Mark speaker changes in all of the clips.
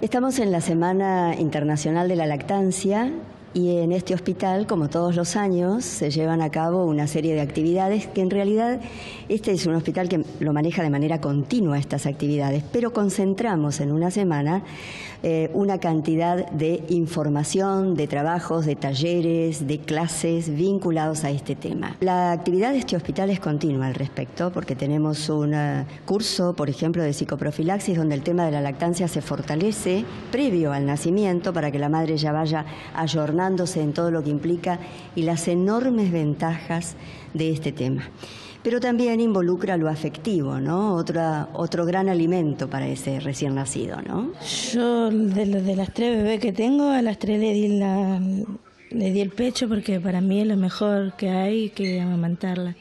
Speaker 1: Estamos en la Semana Internacional de la Lactancia y en este hospital, como todos los años, se llevan a cabo una serie de actividades que en realidad este es un hospital que lo maneja de manera continua estas actividades, pero concentramos en una semana una cantidad de información, de trabajos, de talleres, de clases vinculados a este tema. La actividad de este hospital es continua al respecto, porque tenemos un curso, por ejemplo, de psicoprofilaxis, donde el tema de la lactancia se fortalece previo al nacimiento para que la madre ya vaya ayornándose en todo lo que implica y las enormes ventajas de este tema. Pero también involucra lo afectivo, ¿no? Otro gran alimento para ese recién nacido, ¿no?
Speaker 2: Yo, de las 3 bebés que tengo, a las 3 le di el pecho porque para mí es lo mejor que hay, que amamantarla.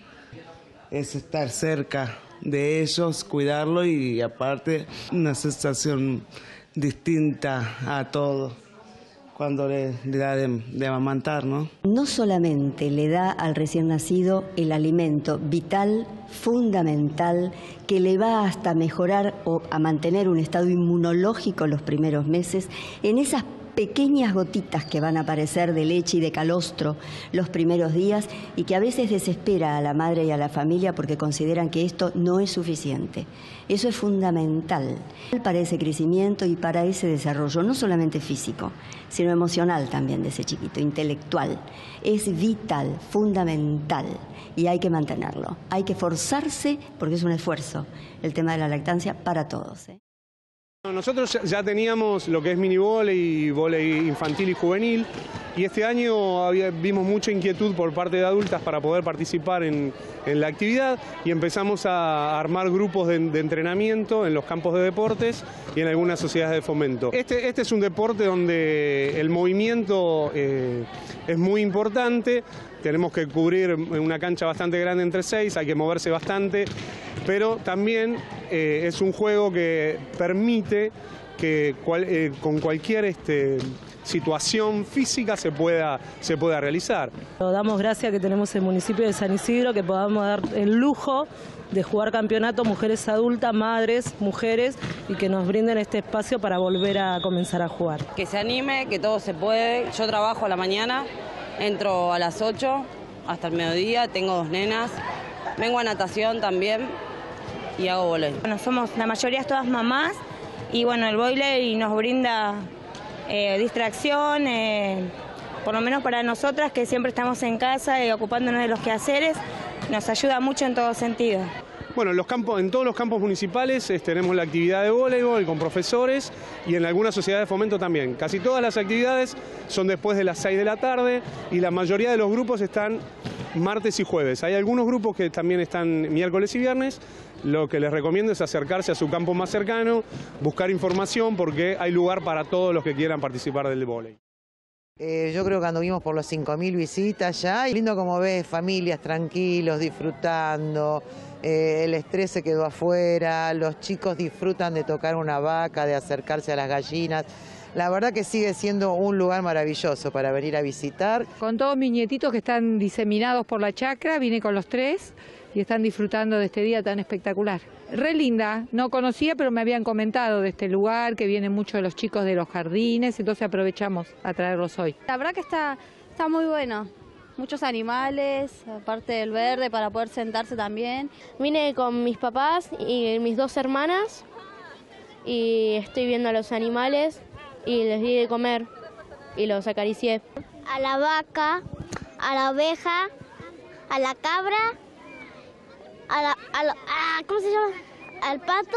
Speaker 3: Es estar cerca de ellos, cuidarlo y aparte una sensación distinta a todo cuando le da de amamantar, ¿no?
Speaker 1: No solamente le da al recién nacido el alimento vital, fundamental, que le va hasta mejorar o a mantener un estado inmunológico los primeros meses, en esas pequeñas gotitas que van a aparecer de leche y de calostro los primeros días y que a veces desespera a la madre y a la familia porque consideran que esto no es suficiente. Eso es fundamental para ese crecimiento y para ese desarrollo, no solamente físico, sino emocional también de ese chiquito, intelectual. Es vital, fundamental y hay que mantenerlo. Hay que forzarse porque es un esfuerzo el tema de la lactancia para todos.
Speaker 4: Nosotros ya teníamos lo que es minivóley y vóley infantil y juvenil y este año vimos mucha inquietud por parte de adultas para poder participar en la actividad y empezamos a armar grupos de entrenamiento en los campos de deportes y en algunas sociedades de fomento. Este es un deporte donde el movimiento es muy importante. Tenemos que cubrir una cancha bastante grande entre 6, hay que moverse bastante, pero también es un juego que permite que con cualquier situación física se pueda realizar.
Speaker 2: Damos gracias que tenemos el municipio de San Isidro, que podamos dar el lujo de jugar campeonato mujeres adultas, madres, mujeres, y que nos brinden este espacio para volver a comenzar a jugar.
Speaker 5: Que se anime, que todo se puede. Yo trabajo a la mañana. Entro a las 8 hasta el mediodía, tengo 2 nenas, vengo a natación también y hago vóley.
Speaker 6: Bueno, la mayoría es todas mamás y bueno, el vóley nos brinda distracción, por lo menos para nosotras que siempre estamos en casa y ocupándonos de los quehaceres, nos ayuda mucho en todo sentido.
Speaker 4: Bueno, en todos los campos municipales tenemos la actividad de voleibol con profesores y en algunas sociedades de fomento también. Casi todas las actividades son después de las 6 de la tarde y la mayoría de los grupos están martes y jueves. Hay algunos grupos que también están miércoles y viernes. Lo que les recomiendo es acercarse a su campo más cercano, buscar información porque hay lugar para todos los que quieran participar del voleibol.
Speaker 7: Yo creo que anduvimos por los 5.000 visitas ya. Y lindo como ves, familias tranquilos, disfrutando. El estrés se quedó afuera, los chicos disfrutan de tocar una vaca, de acercarse a las gallinas. La verdad que sigue siendo un lugar maravilloso para venir a visitar.
Speaker 8: Con todos mis nietitos que están diseminados por la chacra, vine con los 3 y están disfrutando de este día tan espectacular. Re linda, no conocía, pero me habían comentado de este lugar, que vienen muchos de los chicos de los jardines, entonces aprovechamos a traerlos hoy.
Speaker 9: La verdad que está muy bueno. Muchos animales, aparte del verde, para poder sentarse también. Vine con mis papás y mis 2 hermanas y estoy viendo a los animales y les di de comer y los acaricié.
Speaker 10: A la vaca, a la oveja, a la cabra, ¿cómo se llama? Al pato,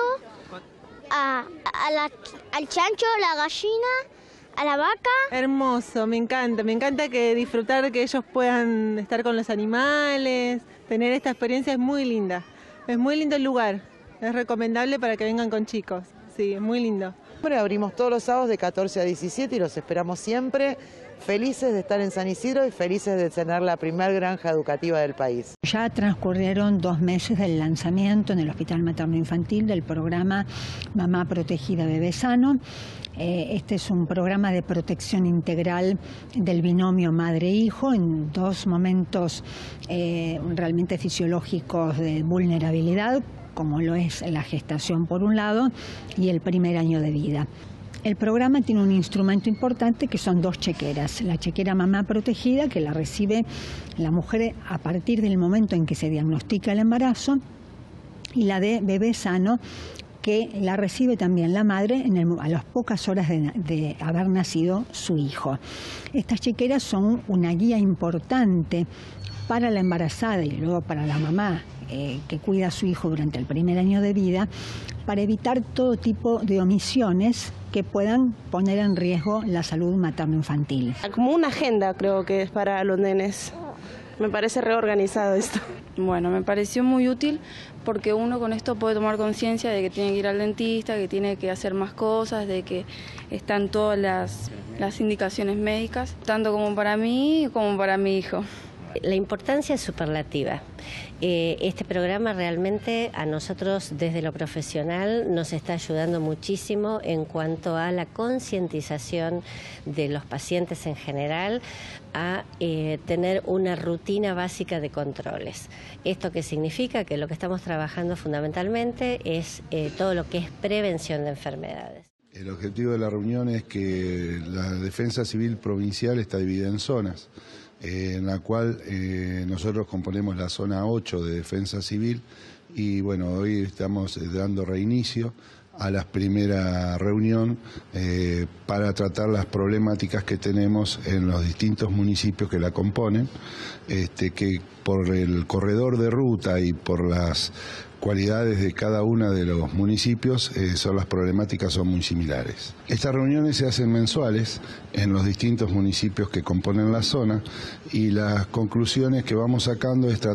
Speaker 10: al chancho, la gallina. ¿A la vaca?
Speaker 11: Hermoso, me encanta que disfrutar que ellos puedan estar con los animales, tener esta experiencia es muy linda, es muy lindo el lugar, es recomendable para que vengan con chicos, sí, es muy lindo.
Speaker 7: Abrimos todos los sábados de 14 a 17 y los esperamos siempre, felices de estar en San Isidro y felices de tener la primer granja educativa del país.
Speaker 12: Ya transcurrieron 2 meses del lanzamiento en el Hospital Materno Infantil del programa Mamá Protegida Bebé Sano. Este es un programa de protección integral del binomio madre-hijo en 2 momentos realmente fisiológicos de vulnerabilidad, como lo es la gestación por un lado y el primer año de vida. El programa tiene un instrumento importante que son 2 chequeras. La chequera Mamá Protegida, que la recibe la mujer a partir del momento en que se diagnostica el embarazo, y la de Bebé Sano, que la recibe también la madre a las pocas horas de haber nacido su hijo. Estas chequeras son una guía importante para la embarazada y luego para la mamá que cuida a su hijo durante el primer año de vida, para evitar todo tipo de omisiones que puedan poner en riesgo la salud materno-infantil.
Speaker 13: Como una agenda creo que es para los nenes. Me parece reorganizado esto.
Speaker 14: Bueno, me pareció muy útil porque uno con esto puede tomar conciencia de que tiene que ir al dentista, que tiene que hacer más cosas, de que están todas las indicaciones médicas, tanto como para mí como para mi hijo.
Speaker 15: La importancia es superlativa. Este programa realmente a nosotros desde lo profesional nos está ayudando muchísimo en cuanto a la concientización de los pacientes en general a tener una rutina básica de controles. ¿Esto qué significa? Que lo que estamos trabajando fundamentalmente es todo lo que es prevención de enfermedades.
Speaker 16: El objetivo de la reunión es que la Defensa Civil Provincial está dividida en zonas, en la cual nosotros componemos la zona 8 de Defensa Civil y bueno, hoy estamos dando reinicio a la primera reunión para tratar las problemáticas que tenemos en los distintos municipios que la componen, que por el corredor de ruta y por las cualidades de cada uno de los municipios, las problemáticas son muy similares. Estas reuniones se hacen mensuales en los distintos municipios que componen la zona y las conclusiones que vamos sacando es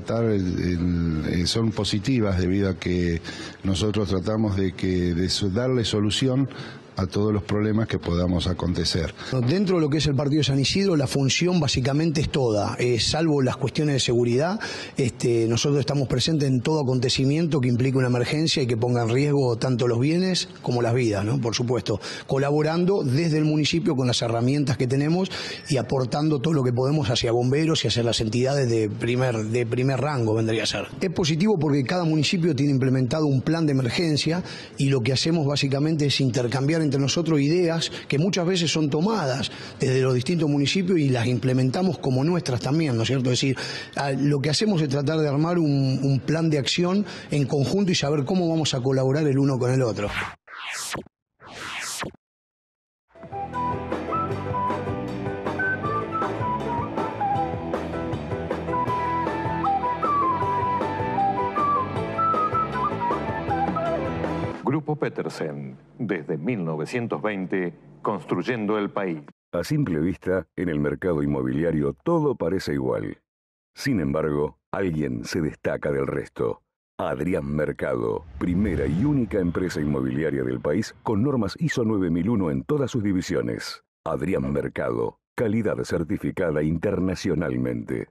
Speaker 16: son positivas debido a que nosotros tratamos de darle solución a todos los problemas que podamos acontecer.
Speaker 17: Dentro de lo que es el partido de San Isidro, la función básicamente es toda, salvo las cuestiones de seguridad. Nosotros estamos presentes en todo acontecimiento que implique una emergencia y que ponga en riesgo tanto los bienes como las vidas, ¿no? Por supuesto, colaborando desde el municipio con las herramientas que tenemos y aportando todo lo que podemos hacia bomberos y hacia las entidades de primer rango, vendría a ser. Es positivo porque cada municipio tiene implementado un plan de emergencia y lo que hacemos básicamente es intercambiar entre nosotros ideas que muchas veces son tomadas desde los distintos municipios y las implementamos como nuestras también, ¿no es cierto? Es decir, lo que hacemos es tratar de armar un plan de acción en conjunto y saber cómo vamos a colaborar el uno con el otro.
Speaker 18: Grupo Petersen, desde 1920, construyendo el país.
Speaker 19: A simple vista, en el mercado inmobiliario todo parece igual. Sin embargo, alguien se destaca del resto. Adrián Mercado, primera y única empresa inmobiliaria del país con normas ISO 9001 en todas sus divisiones. Adrián Mercado, calidad certificada internacionalmente.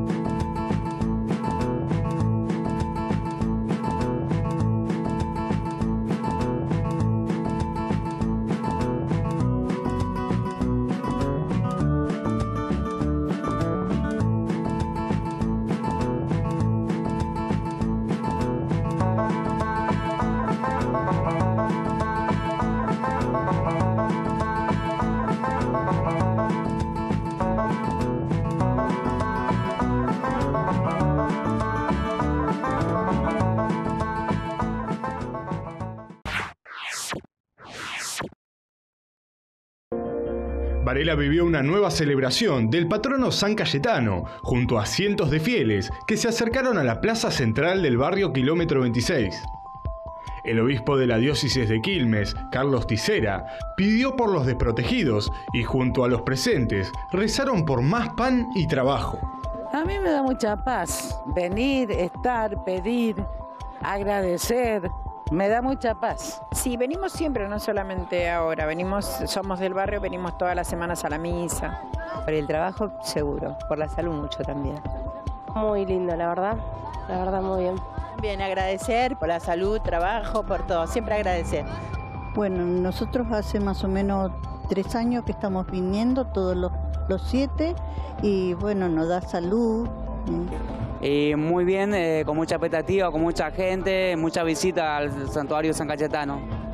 Speaker 20: Varela vivió una nueva celebración del patrono San Cayetano, junto a cientos de fieles que se acercaron a la plaza central del barrio Kilómetro 26. El obispo de la diócesis de Quilmes, Carlos Tisera, pidió por los desprotegidos y junto a los presentes rezaron por más pan y trabajo.
Speaker 21: A mí me da mucha paz venir, estar, pedir, agradecer. Me da mucha paz.
Speaker 22: Sí, venimos siempre, no solamente ahora. Somos del barrio, venimos todas las semanas a la misa.
Speaker 23: Por el trabajo, seguro. Por la salud, mucho también.
Speaker 24: Muy lindo, la verdad. La verdad, muy bien.
Speaker 22: Bien, agradecer por la salud, trabajo, por todo. Siempre agradecer.
Speaker 25: Bueno, nosotros hace más o menos 3 años que estamos viniendo, todos los 7. Y bueno, nos da salud.
Speaker 26: Muy bien, con mucha expectativa, con mucha gente, mucha visita al santuario San Cayetano.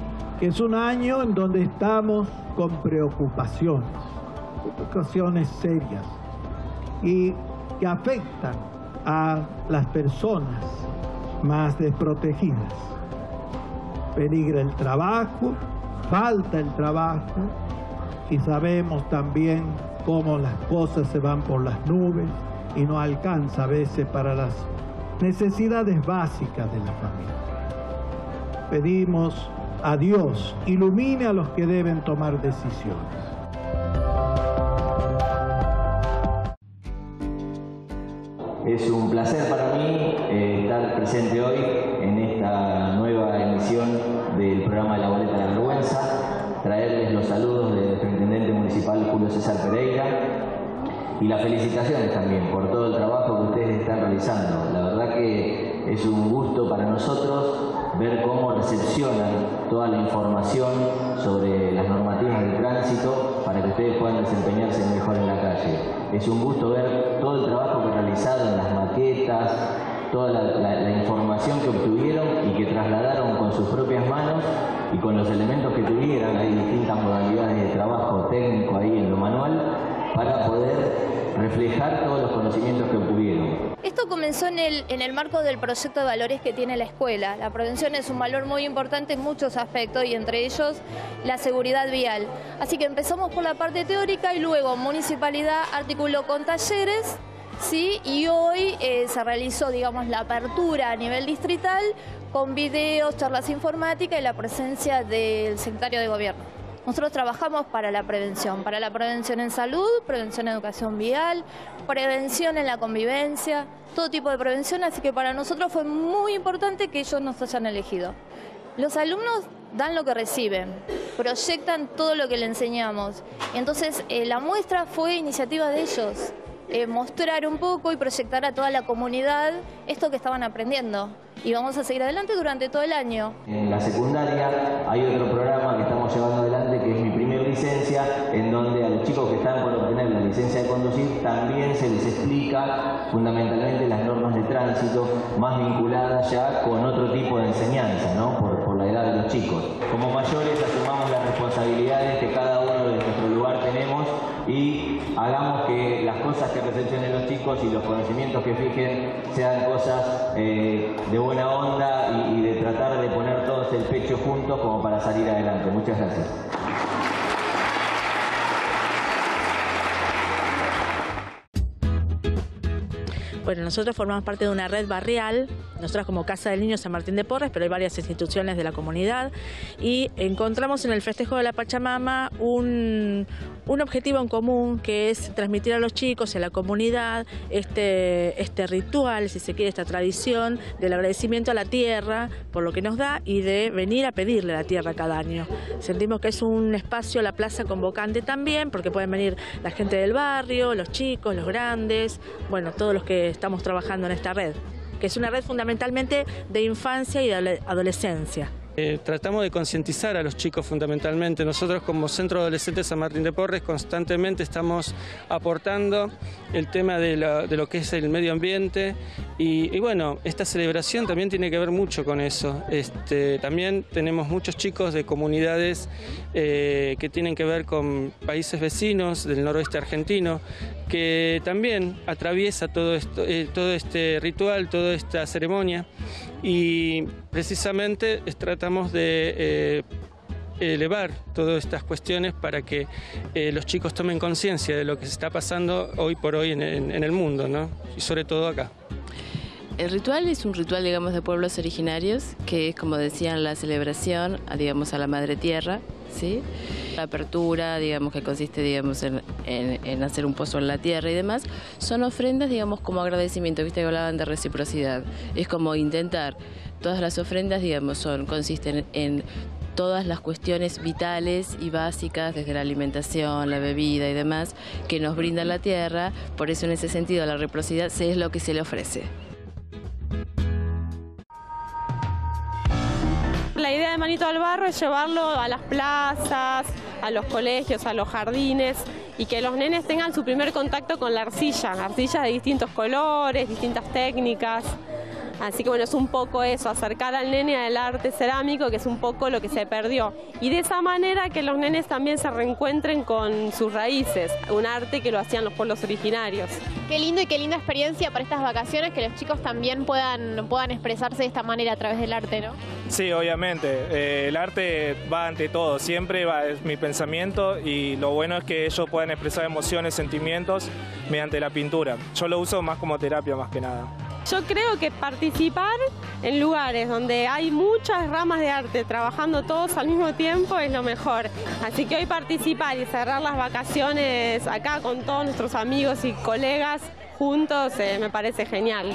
Speaker 1: que es un año en donde estamos con preocupaciones serias y que afectan a las personas más desprotegidas. Peligra el trabajo, falta el trabajo y sabemos también cómo las cosas se van por las nubes y no alcanza a veces para las necesidades básicas de la familia. Pedimos a Dios, ilumine a los que deben tomar decisiones.
Speaker 2: Es un placer para mí estar presente hoy en esta nueva emisión del programa de La Boleta de la Vergüenza, traerles los saludos de nuestro intendente municipal Julio César Pereira y las felicitaciones también por todo el trabajo que ustedes están realizando. La verdad que es un gusto para nosotros ver cómo recepcionan toda la información sobre las normativas de tránsito para que ustedes puedan desempeñarse mejor en la calle. Es un gusto ver todo el trabajo que realizaron en las maquetas, toda la información que obtuvieron y que trasladaron con sus propias manos y con los elementos que tuvieran. Hay distintas modalidades de trabajo técnico ahí en lo manual para poder reflejar todos los conocimientos que obtuvieron.
Speaker 3: Esto comenzó en el marco del proyecto de valores que tiene la escuela. La prevención es un valor muy importante en muchos aspectos y entre ellos la seguridad vial. Así que empezamos por la parte teórica y luego Municipalidad articuló con talleres, ¿sí? Y hoy se realizó, digamos, la apertura a nivel distrital con videos, charlas informáticas y la presencia del secretario de Gobierno. Nosotros trabajamos para la prevención en salud, prevención en educación vial, prevención en la convivencia, todo tipo de prevención, así que para nosotros fue muy importante que ellos nos hayan elegido. Los alumnos dan lo que reciben, proyectan todo lo que le enseñamos, entonces la muestra fue iniciativa de ellos, mostrar un poco y proyectar a toda la comunidad esto que estaban aprendiendo. Y vamos a seguir adelante durante todo el año. En la secundaria hay otro programa que estamos llevando adelante que es Mi Primer Licencia, en donde a los chicos que están por obtener la licencia de conducir también se les explica fundamentalmente las normas de tránsito más vinculadas ya con otro tipo de enseñanza, ¿no? Por la edad de los chicos. Como mayores asumamos las responsabilidades que cada uno de nuestro lugar tenemos y hagamos que las cosas que recepcionen los chicos y los conocimientos que fijen sean cosas de buena onda y de tratar de poner todos el pecho juntos como para salir adelante. Muchas gracias.
Speaker 4: Bueno, nosotros formamos parte de una red barrial, nosotros como Casa del Niño San Martín de Porres, pero hay varias instituciones de la comunidad y encontramos en el festejo de la Pachamama un objetivo en común que es transmitir a los chicos y a la comunidad este ritual, si se quiere, esta tradición del agradecimiento a la tierra por lo que nos da y de venir a pedirle a la tierra cada año. Sentimos que es un espacio, la plaza convocante también, porque pueden venir la gente del barrio, los chicos, los grandes, bueno, todos los que estamos trabajando en esta red, que es una red fundamentalmente de infancia y de adolescencia.
Speaker 5: Tratamos de concientizar a los chicos fundamentalmente. Nosotros como Centro Adolescente San Martín de Porres constantemente estamos aportando el tema de lo que es el medio ambiente y bueno, esta celebración también tiene que ver mucho con eso. También tenemos muchos chicos de comunidades que tienen que ver con países vecinos del noroeste argentino que también atraviesa todo este ritual, toda esta ceremonia y precisamente tratamos de elevar todas estas cuestiones para que los chicos tomen conciencia de lo que se está pasando hoy por hoy en el mundo, ¿no? Y sobre todo acá.
Speaker 6: El ritual es un ritual, digamos, de pueblos originarios, que es, como decían, la celebración, digamos, a la Madre Tierra, ¿sí? La apertura, digamos, que consiste, digamos, en hacer un pozo en la tierra y demás, son ofrendas, digamos, como agradecimiento, viste que hablaban de reciprocidad. Es como intentar, todas las ofrendas, digamos, consisten en todas las cuestiones vitales y básicas, desde la alimentación, la bebida y demás, que nos brinda la tierra, por eso en ese sentido la reciprocidad es lo que se le ofrece.
Speaker 27: La idea de Manito al Barro es llevarlo a las plazas, a los colegios, a los jardines y que los nenes tengan su primer contacto con la arcilla de distintos colores, distintas técnicas. Así que bueno, es un poco eso, acercar al nene al arte cerámico, que es un poco lo que se perdió. Y de esa manera que los nenes también se reencuentren con sus raíces, un arte que lo hacían los pueblos originarios.
Speaker 7: Qué lindo y qué linda experiencia para estas vacaciones, que los chicos también puedan expresarse de esta manera a través del arte, ¿no?
Speaker 8: Sí, obviamente. El arte va ante todo, siempre es mi pensamiento, y lo bueno es que ellos puedan expresar emociones, sentimientos mediante la pintura. Yo lo uso más como terapia más que nada.
Speaker 27: Yo creo que participar en lugares donde hay muchas ramas de arte trabajando todos al mismo tiempo es lo mejor. Así que hoy participar y cerrar las vacaciones acá con todos nuestros amigos y colegas juntos me parece genial.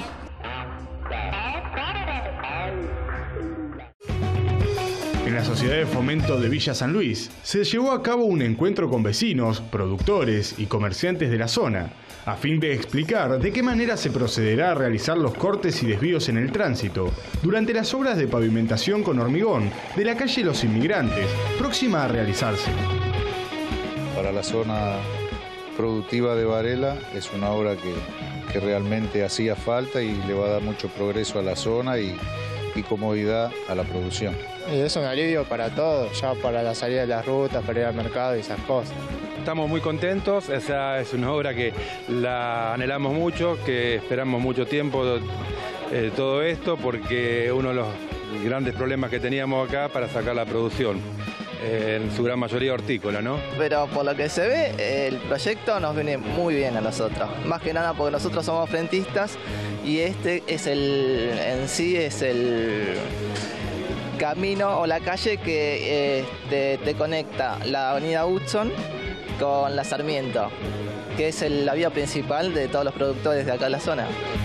Speaker 20: En la Sociedad de Fomento de Villa San Luis se llevó a cabo un encuentro con vecinos, productores y comerciantes de la zona, a fin de explicar de qué manera se procederá a realizar los cortes y desvíos en el tránsito durante las obras de pavimentación con hormigón de la calle Los Inmigrantes, próxima a realizarse.
Speaker 9: Para la zona productiva de Varela es una obra que realmente hacía falta y le va a dar mucho progreso a la zona y comodidad a la producción.
Speaker 10: Y es un alivio para todos, ya para la salida de las rutas, para ir al mercado y esas cosas.
Speaker 11: Estamos muy contentos, esa es una obra que la anhelamos mucho, que esperamos mucho tiempo todo esto, porque uno de los grandes problemas que teníamos acá para sacar la producción, en su gran mayoría hortícola, ¿no?
Speaker 12: Pero por lo que se ve, el proyecto nos viene muy bien a nosotros, más que nada porque nosotros somos frentistas y este es en sí es el camino o la calle que te conecta la avenida Hudson con la Sarmiento, que es la vía principal de todos los productores de acá de la zona.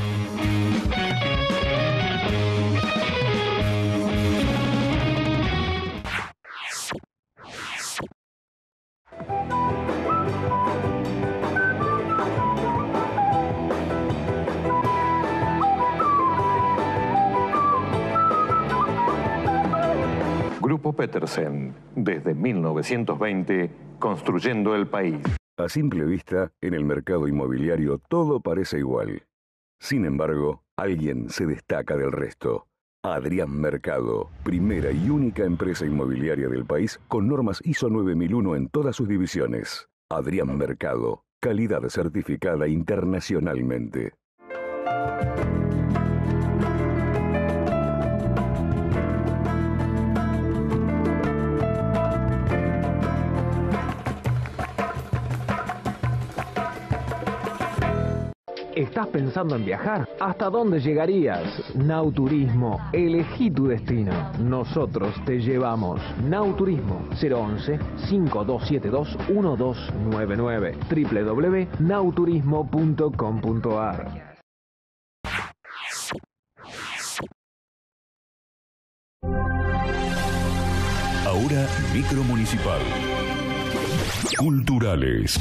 Speaker 18: Grupo Petersen, desde 1920, construyendo el país.
Speaker 19: A simple vista, en el mercado inmobiliario todo parece igual. Sin embargo, alguien se destaca del resto. Adrián Mercado, primera y única empresa inmobiliaria del país con normas ISO 9001 en todas sus divisiones. Adrián Mercado, calidad certificada internacionalmente.
Speaker 13: ¿Estás pensando en viajar? ¿Hasta dónde llegarías? Nauturismo, elegí tu destino. Nosotros te llevamos. Nauturismo, 011-5272-1299. www.nauturismo.com.ar.
Speaker 19: Ahora Micromunicipal. Culturales.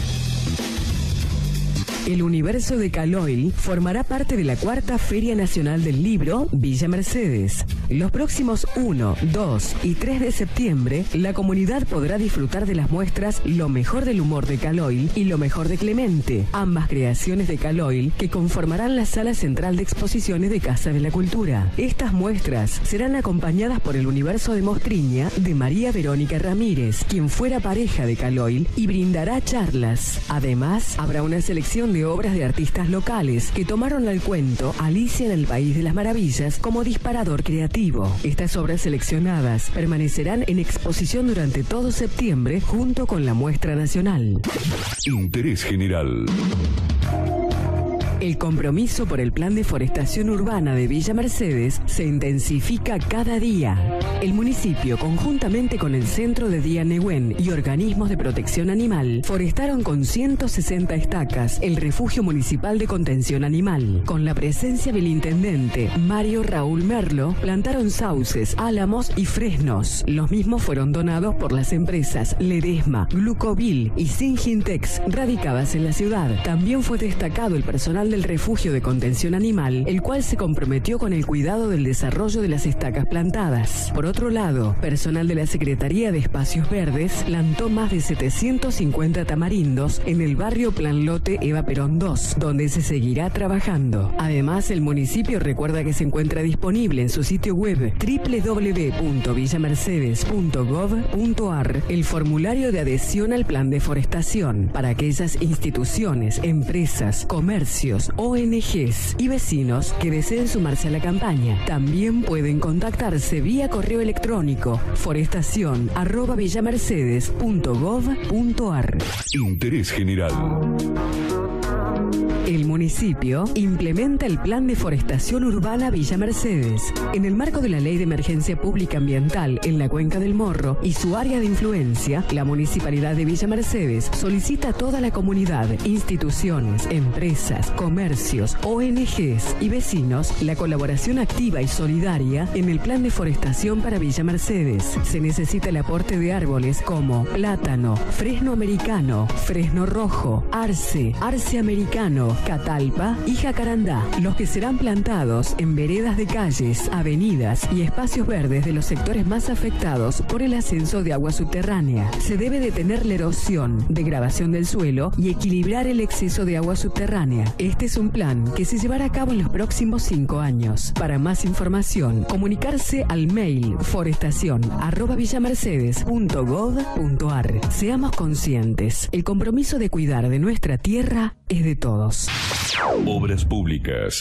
Speaker 28: El universo de Caloil formará parte de la 4ª Feria Nacional del Libro Villa Mercedes. Los próximos 1, 2 y 3 de septiembre, la comunidad podrá disfrutar de las muestras Lo mejor del humor de Caloil y Lo mejor de Clemente, ambas creaciones de Caloil que conformarán la sala central de exposiciones de Casa de la Cultura. Estas muestras serán acompañadas por el universo de Mostriña de María Verónica Ramírez, quien fuera pareja de Caloil y brindará charlas. Además, habrá una selección de obras de artistas locales que tomaron al cuento Alicia en el País de las Maravillas como disparador creativo. Estas obras seleccionadas permanecerán en exposición durante todo septiembre junto con la muestra nacional.
Speaker 19: Interés general.
Speaker 28: El compromiso por el Plan de Forestación Urbana de Villa Mercedes se intensifica cada día. El municipio, conjuntamente con el Centro de Día Nehuen y organismos de protección animal, forestaron con 160 estacas el Refugio Municipal de Contención Animal. Con la presencia del intendente Mario Raúl Merlo, plantaron sauces, álamos y fresnos. Los mismos fueron donados por las empresas Ledesma, Glucovil y Singintex, radicadas en la ciudad. También fue destacado el personal del Refugio de Contención Animal, el cual se comprometió con el cuidado del desarrollo de las estacas plantadas. Por otro lado, personal de la Secretaría de Espacios Verdes plantó más de 750 tamarindos en el barrio Plan Lote Eva Perón 2, donde se seguirá trabajando. Además, el municipio recuerda que se encuentra disponible en su sitio web www.villamercedes.gov.ar el formulario de adhesión al plan de forestación para aquellas instituciones, empresas, comercios, ONGs y vecinos que deseen sumarse a la campaña. También pueden contactarse vía correo electrónico forestación@villamercedes.gov.ar.
Speaker 19: Interés general.
Speaker 28: El municipio implementa el Plan de Forestación Urbana Villa Mercedes. En el marco de la Ley de Emergencia Pública Ambiental en la Cuenca del Morro y su área de influencia, la Municipalidad de Villa Mercedes solicita a toda la comunidad, instituciones, empresas, comercios, ONGs y vecinos la colaboración activa y solidaria en el Plan de Forestación para Villa Mercedes. Se necesita el aporte de árboles como plátano, fresno americano, fresno rojo, arce, arce americano, catalpa y jacarandá, los que serán plantados en veredas de calles, avenidas y espacios verdes de los sectores más afectados por el ascenso de agua subterránea. Se debe detener la erosión, degradación del suelo y equilibrar el exceso de agua subterránea. Este es un plan que se llevará a cabo en los próximos 5 años. Para más información, comunicarse al mail forestación@villamercedes.gov.ar. Seamos conscientes, el compromiso de cuidar de nuestra tierra es de todos.
Speaker 19: Obras públicas.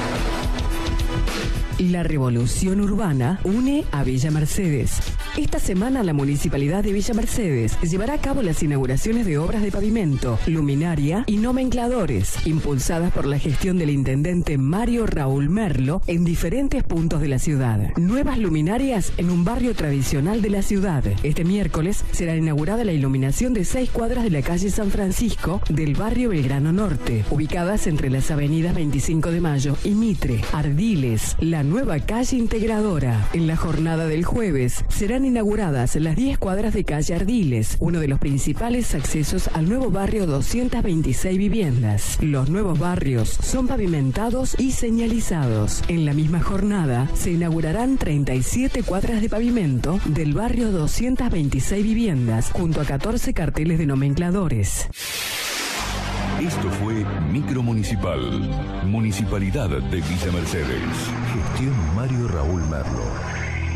Speaker 28: La revolución urbana une a Villa Mercedes. Esta semana la Municipalidad de Villa Mercedes llevará a cabo las inauguraciones de obras de pavimento, luminaria y nomencladores, impulsadas por la gestión del intendente Mario Raúl Merlo en diferentes puntos de la ciudad. Nuevas luminarias en un barrio tradicional de la ciudad. Este miércoles será inaugurada la iluminación de 6 cuadras de la calle San Francisco del barrio Belgrano Norte, ubicadas entre las avenidas 25 de Mayo y Mitre. Ardiles, la nueva calle integradora. En la jornada del jueves serán inauguradas las 10 cuadras de calle Ardiles, uno de los principales accesos al nuevo barrio 226 viviendas. Los nuevos barrios son pavimentados y señalizados. En la misma jornada se inaugurarán 37 cuadras de pavimento del barrio 226 viviendas, junto a 14 carteles de nomencladores.
Speaker 19: Esto fue Micromunicipal, Municipalidad de Villa Mercedes. Gestión Mario Raúl Merlo.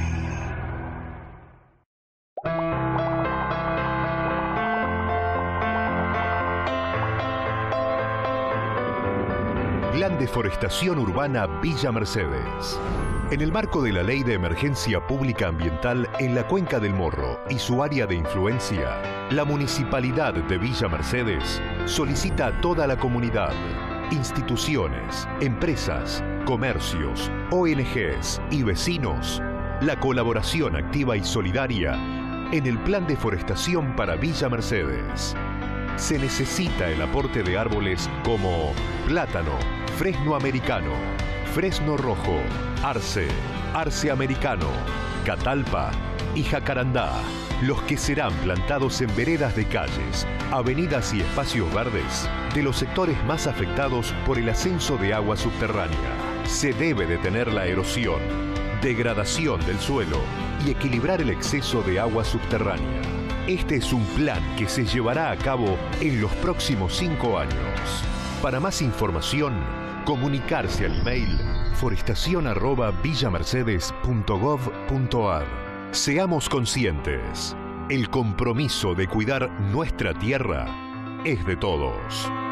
Speaker 14: Plan de Forestación Urbana Villa Mercedes. En el marco de la Ley de Emergencia Pública Ambiental en la Cuenca del Morro y su área de influencia, la Municipalidad de Villa Mercedes solicita a toda la comunidad, instituciones, empresas, comercios, ONGs y vecinos la colaboración activa y solidaria en el Plan de Forestación para Villa Mercedes. Se necesita el aporte de árboles como plátano, fresno americano, fresno rojo, arce, arce americano, catalpa y jacarandá, los que serán plantados en veredas de calles, avenidas y espacios verdes de los sectores más afectados por el ascenso de agua subterránea. Se debe detener la erosión, degradación del suelo y equilibrar el exceso de agua subterránea. Este es un plan que se llevará a cabo en los próximos 5 años. Para más información, comunicarse al email forestación@villamercedes.gov.ar. Seamos conscientes, el compromiso de cuidar nuestra tierra es de todos.